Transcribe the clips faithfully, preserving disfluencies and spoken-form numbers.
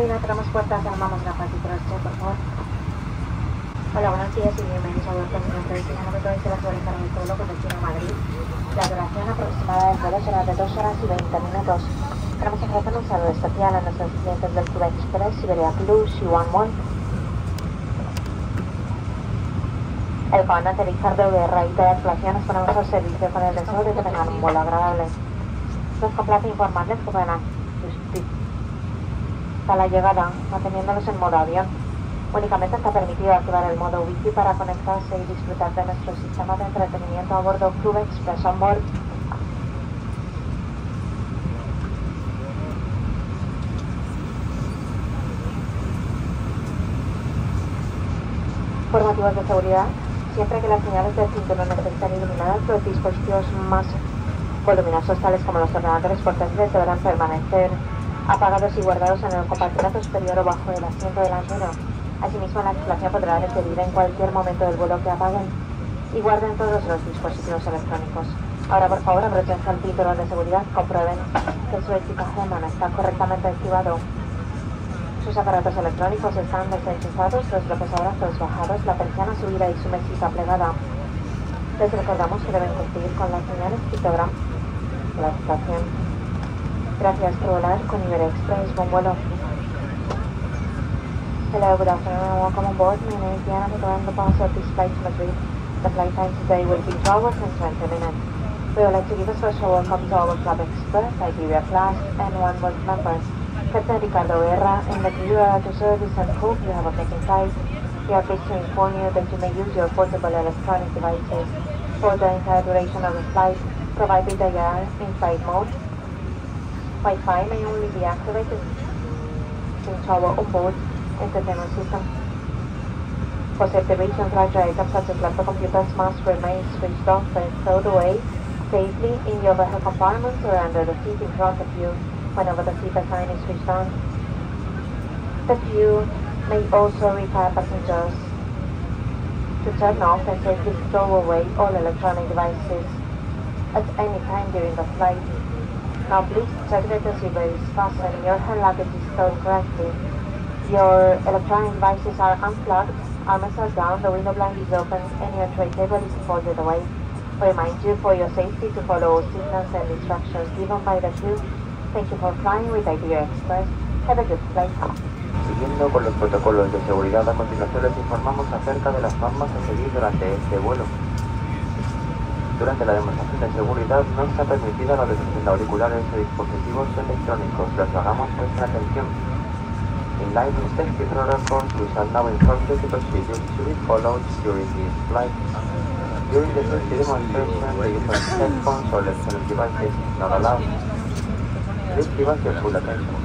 cabina tenemos puertas, llamamos la partitura, por favor. Hola, buenos días y bienvenidos a vuestro centro de cine que podéis ir a sobre el pueblo con destino a Madrid. La duración aproximada del vuelo será de dos horas y veinte minutos. Tenemos ofrecer un saludo especial a nuestros clientes del Cuba Express, Siberia Plus y One One. El comandante Ricardo Guerra y toda la tripulación nos ponemos al servicio con el deseo de que tengan un vuelo agradable. Nos complace informarles que pueden asistir a la llegada, manteniéndolos en modo avión. Únicamente está permitido activar el modo Wi-Fi para conectarse y disfrutar de nuestro sistema de entretenimiento a bordo Club Express On Board. Por motivos de seguridad, siempre que las señales del cinturón estén iluminadas, los dispositivos más voluminosos, tales como los ordenadores portátiles, deberán permanecer apagados y guardados en el compartimento superior o bajo el asiento delantero. Asimismo, la tripulación podrá requerir en cualquier momento del vuelo que apaguen y guarden todos los dispositivos electrónicos. Ahora, por favor, abróchense el cinturón de seguridad, comprueben que su equipaje de mano está correctamente activado. Sus aparatos electrónicos están desenchufados, los bloques abrazos bajados, la persiana subida y su mesita plegada. Les recordamos que deben cumplir con las señales pictogramas de la estación. Gracias por volar con Iberia Express. Buen vuelo. Hello, good afternoon and welcome on board. My name is Diana, the current departure of this flight to Madrid. The flight time today will be two hours and twenty minutes. We would like to give a special welcome to our Club Express, Iberia Class, and One World members. Captain Ricardo Guerra, in the you are at your service and hope you have a pleasant flight. We are pleased to inform you that you may use your portable electronic devices for the entire duration of the flight, provided they are in flight mode. Wi-Fi may only be activated into our onboard entertainment system. For safety reasons, larger items such as laptop computers must remain switched off and stowed away safely in your vehicle compartments or under the seat in front of you whenever the seat sign is switched on. The queue may also require passengers to turn off and safely stow away all electronic devices at any time during the flight. Now please check that the seatbelt is fastened, your hand luggage is stowed correctly, your electronic devices are unplugged, arms are down, the window blind is open, and your tray table is folded away. We remind you for your safety to follow signals and instructions given by the crew. Thank you for flying with Iberia Express. Have a good flight. Siguiendo con los protocolos de seguridad, a continuación les informamos acerca de las normas a seguir durante este vuelo. Durante la demostración de seguridad no está permitida la detección de auriculares o dispositivos electrónicos. Les hagamos vuestra atención. In line with safety protocols, we shall now inform you the procedures to be followed during this flight. During the safety demonstration, the use of headphones or electronic devices is not allowed. Please give us your full attention.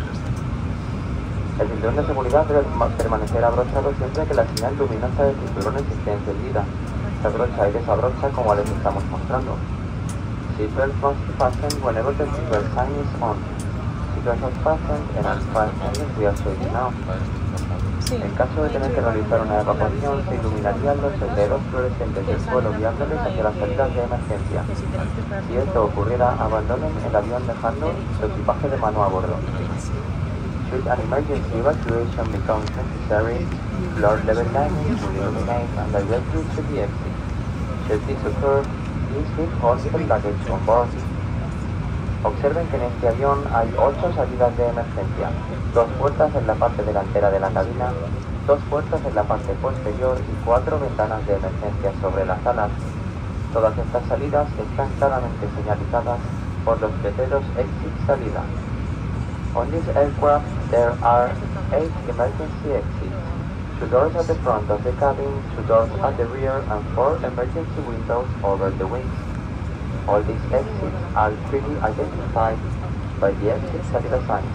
El cinturón de seguridad debe permanecer abrochado siempre que la señal luminosa del cinturón esté encendida. Se abrocha y desabrocha como les estamos mostrando. Seatbelt must be fastened whenever the seatbelt sign is on. Seatbelt not fastened and unfastened we are switching now. En caso de tener que realizar una evacuación, se iluminarían los senderos fluorescentes del suelo guiándoles hacia las salidas de emergencia. Si esto ocurriera, abandonen el avión dejando su equipaje de mano a bordo. Should an emergency evacuation become necessary, floor level lighting will illuminate and direct you to the exit. Should this occur, please leave all the luggage on board. Observen que en este avión hay ocho salidas de emergencia, dos puertas en la parte delantera de la cabina, dos puertas en la parte posterior y cuatro ventanas de emergencia sobre las alas. Todas estas salidas están claramente señalizadas por los letreros Exit Salida. On this aircraft, there are eight emergency exits, two doors at the front of the cabin, two doors at the rear, and four emergency windows over the wings. All these exits are clearly identified by the exit salida signs.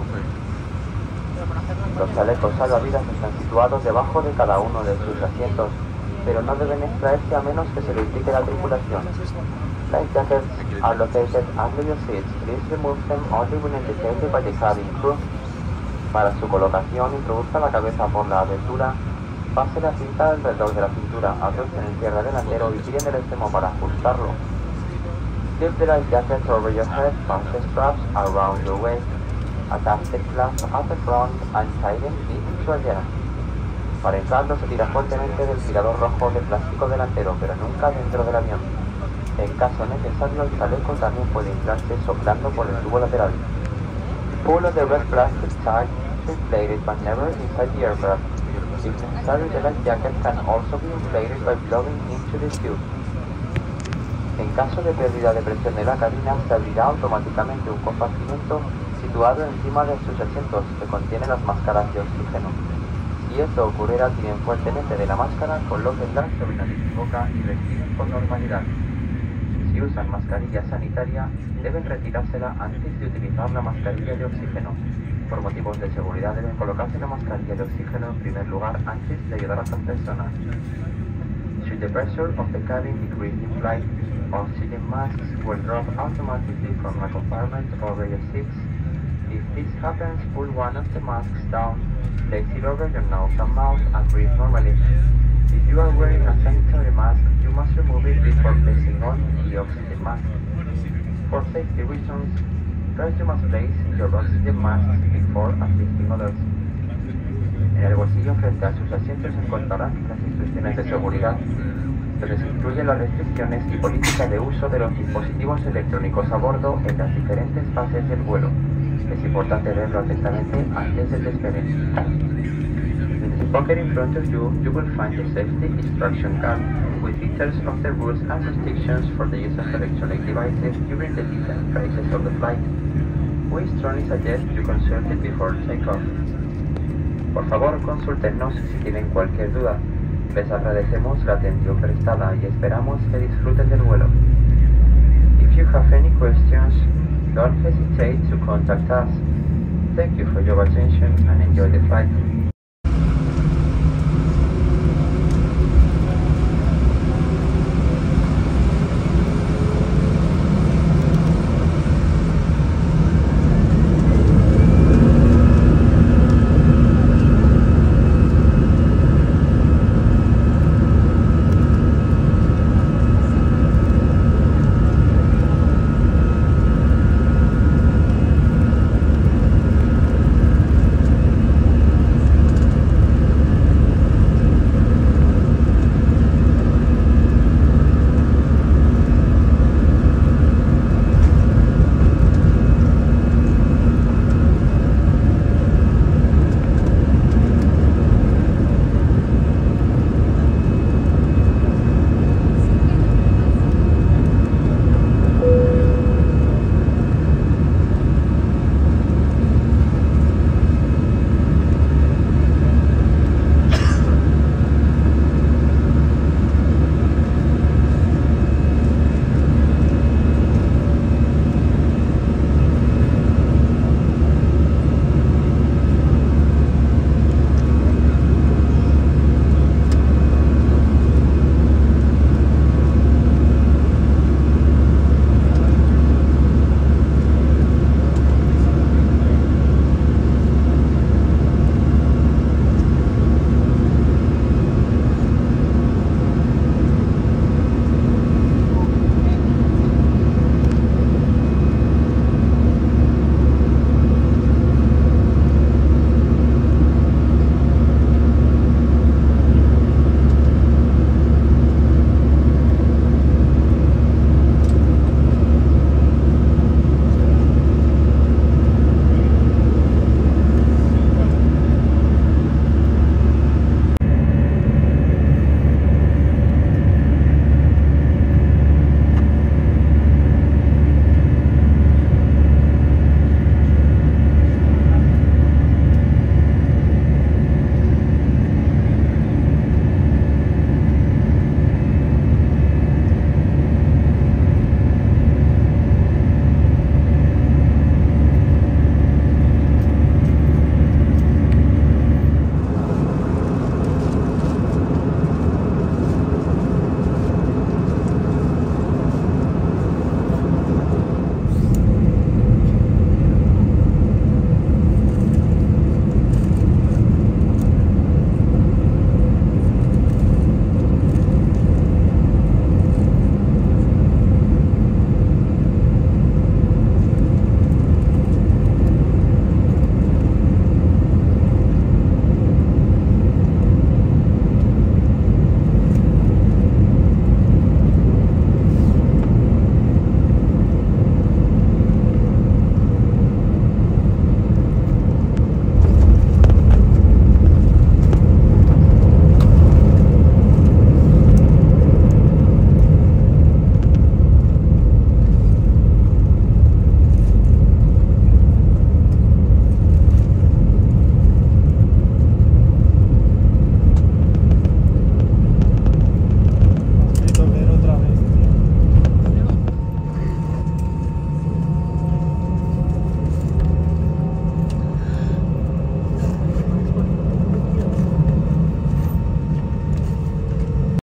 Los chalecos salvavidas están situados debajo de cada uno de sus asientos, pero no deben extraerse a menos que se lo indique la tripulación. Life jackets are located under your seats. Please remove them only when indicated by the cabin crew. Para su colocación, introduzca la cabeza por la abertura, pase la cinta alrededor de la cintura, abrochen el cierre delantero y tiren el extremo para ajustarlo. Slip the life jacket over your head, pass the straps around your waist. Attach the clasp at the front and tighten it to adjust. Para inflarlo se tira fuertemente del tirador rojo de plástico delantero, pero nunca dentro del avión. En caso necesario, el chaleco también puede inflarse soplando por el tubo lateral. Pull the red plastic tag to inflate it, but never inside the aircraft. If necessary, the life jacket can also be inflated by blowing into the tube. En caso de pérdida de presión de la cabina, se abrirá automáticamente un compartimento situado encima de sus asientos que contiene las máscaras de oxígeno. Si esto ocurriera, tiren fuertemente de la máscara, colóquenla sobre la boca y respiren con normalidad. Si usan mascarilla sanitaria, deben retirársela antes de utilizar la mascarilla de oxígeno. Por motivos de seguridad deben colocarse la mascarilla de oxígeno en primer lugar antes de ayudar a otras personas. Should the pressure of the cabin decrease in flight, oxygen masks will drop automatically from a compartment over your seats. If this happens, pull one of the masks down, place it over your nose and mouth, and breathe normally. If you are wearing a sanitary mask, you must remove it before placing on the oxygen mask. For safety reasons, first you must place your oxygen mask before assisting others. En el bolsillo frente a sus asientos encontrarán las instrucciones de seguridad, donde se incluyen las restricciones y políticas de uso de los dispositivos electrónicos a bordo en las diferentes fases del vuelo. Es importante leerlo atentamente antes del despegue. In the pocket in front of you, you will find the safety instruction card with details of the rules and restrictions for the use of electronic devices during the different phases of the flight. We strongly suggest you consult it before takeoff. Por favor, consúltenos si tienen cualquier duda. Les agradecemos la atención prestada y esperamos que disfruten del vuelo. If you have any questions, don't hesitate to contact us. Thank you for your attention and enjoy the flight.